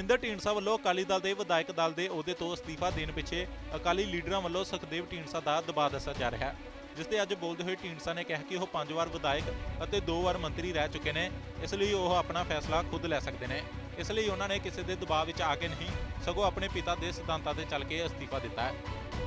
परमिंदर ढींडसा वालों अकाली दल के विधायक दल के अहुदे तो अस्तीफा देने पिछे अकाली लीडरां वालों सुखदेव ढींडसा का दबाव दस्सिया जा रहा है, जिसते अज बोलते हुए ढींडसा ने कहा कि वह 5 वार विधायक और 2 वार मंत्री रह चुके हैं, इसलिए वह अपना फैसला खुद लै सकते हैं। इसलिए उन्होंने किसी के दबाव में आके नहीं सगों अपने पिता के सिद्धांतों से चल के अस्तीफा दिता है।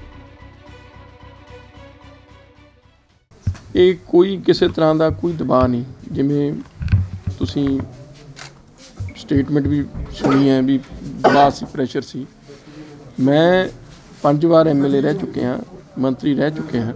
ये कोई किसी तरह का कोई दबाव नहीं, जिमें तुसी स्टेटमेंट भी सुनी है भी दबाव सी, प्रैशर सी। मैं 5 वार MLA रह चुके हैं, मंत्री रह चुके हैं,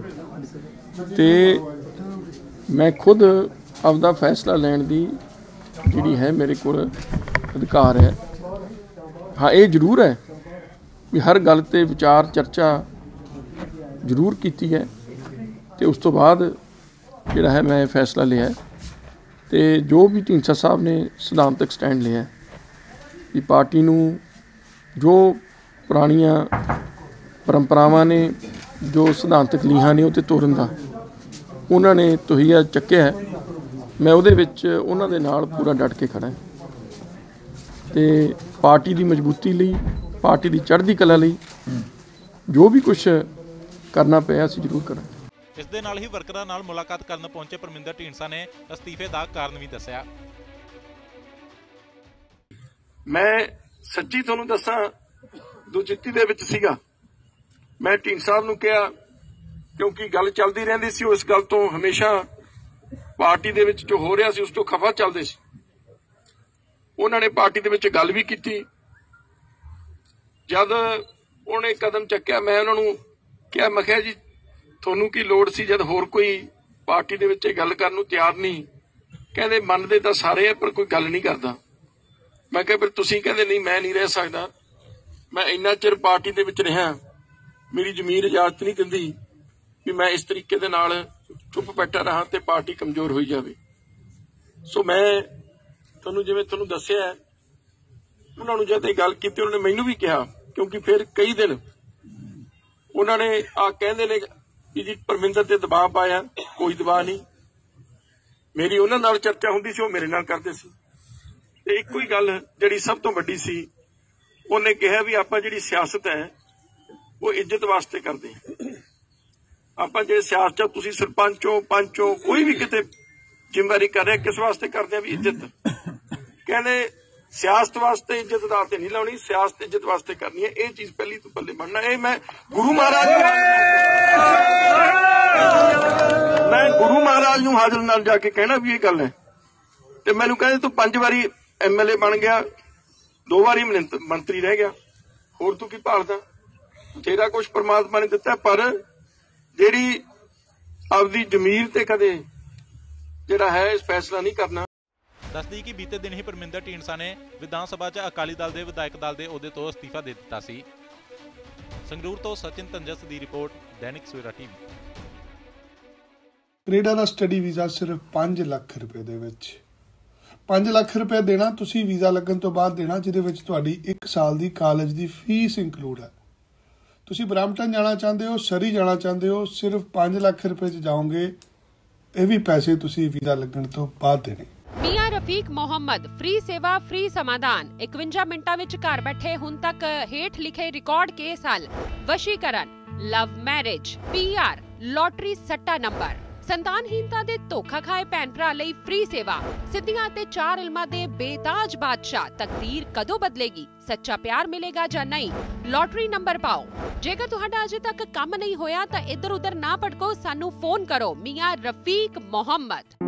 तो मैं खुद आपदा फैसला लैन की जी है मेरे को अधिकार है। हाँ, ये जरूर है भी हर गल ते विचार चर्चा जरूर की है, तो उस तो बाद जिहड़ा है मैं फैसला लिया। तो जो भी ढींडसा साहब ने सिद्धांतक स्टैंड लिया कि पार्टी नूं जो पुरानियां परंपरावां ने, जो सिद्धांतक लीहां ने उत्ते तोड़न दा उन्होंने तोहिया चुक्या है, मैं उहदे विच उन्हां दे नाल पूरा डट के खड़ा है। तो पार्टी की मजबूती लई, पार्टी की चढ़दी कला लई जो भी कुछ करना पिया असीं जरूर करांगे। इस दे नाल ही वर्करां नाल मुलाकात करन पहुंचे परमिंदर ढींडसा ने अस्तीफे का कारण भी दस्सिया। मैं सच्ची तुहानूं दस्सां, दुचित्ती दे विच सीगा। मैं ढींडसा साहब नूं कहा, क्योंकि गल चलदी रहिंदी सी, उस गल तो हमेशा पार्टी दे विच जो हो रहा सी उस तो खफा चलदे सी। उन्होंने पार्टी दे विच गल भी कीती। जद उन्हें कदम चक्या, मैं उन्हां नूं कहा, मैं कहा जी तुहानूं की लोड़ सी, जद होर कोई पार्टी दे विच गल करन नूं तैयार नहीं। कहंदे मनदे तां सारे है पर कोई गल नहीं करदा। मैं कहा फिर तुसीं कहंदे नहीं, मैं नहीं रह सकदा, मैं इन्ना चिर पार्टी दे विच रहा, मेरी जमीर इजाजत नहीं दिंदी भी मैं इस तरीके दे नाल चुप बैठा रहा ते पार्टी कमजोर होई जावे। सो मैं तुहानूं जिवें तुहानूं दस्सिया, उन्हां नूं जद गल कीती उन्होंने मैनूं भी कहा, क्योंकि फिर कई दिन उन्होंने आ कहंदे ने कि जी परमिंदर ते दबाव पाया। कोई दबाव नहीं, मेरी उन्हां नाल चर्चा हुंदी सी, वो मेरे नाल करदे सी। ते इक्को ही गल जिहड़ी सब तो वड्डी सी, उन्हें कहा भी आपां जिहड़ी सियासत है वो इज्जत वास्ते करदे हैं। आपां जे सियासत तुसीं सरपंच हो, पंच हो, कोई भी किते जिम्मेवारी कर रहा, किस वास्ते करदे भी इज्जत। कहंदे सियासत वास्ते इज्जत दा ते नहीं लाउणी, सियासत इज्जत वास्ते करनी है। ये चीज पहली तो पल्ले बनना। ये मैं गुरु महाराज नूं हाजर नाल जाके कहना भी ये गल है। ते मैनूं कहंदे तूं 5 वारी MLA बन गया, 2 वारी मंत्री रह गया, होर तूं की भालदा? तेरा कुछ परमात्मा ने दिता, पर जिहड़ी आपदी जमीर ते कदे जिहड़ा है इस फैसला नहीं करना। दस दी कि बीते दिन ही परमिंदर ढींडसा ने विधान सभा च अकाली दल के विधायक दल के अहुदे तो अस्तीफा दे दिता सी। संगरूर तो सचिन तंजस की report, Dainik Savera TV. Canada का स्टडी वीज़ा सिर्फ 5 लाख रुपए दे विच। 5 लाख रुपए देना तुसी वीज़ा लगन तो बाद देना, जिहदे विच तुहाडी 1 साल की कॉलेज की फीस इंकलूड है। तुसी ब्रैम्पटन जाना चाहते हो, सरी जाना चाहते हो, सिर्फ 5 लाख रुपए च जाओगे। ये भी पैसे तुसी वीज़ा लगन तो बाद देने। मियां रफीक मोहम्मद, फ्री सेवा फ्री समाधान। 51 मिनटां विच घर बैठे हुण तक हेठ लिखे रिकॉर्ड केस हल। वशीकरण, लव मैरिज, PR, लॉटरी सट्टा नंबर, संतानहीनता दे धोखा खाए भैन भरा लई फ्री सेवा। सिद्धियां ते 4 इल्मां दे बेताज बादशाह। तकदीर कदों बदलेगी, सच्चा प्यार मिलेगा जां नहीं? लॉटरी नंबर पाओ। जेकर तुहाडा अजे तक काम नहीं होया तां इधर उधर ना भटको, सानू फोन करो। मियां रफीक मोहम्मद।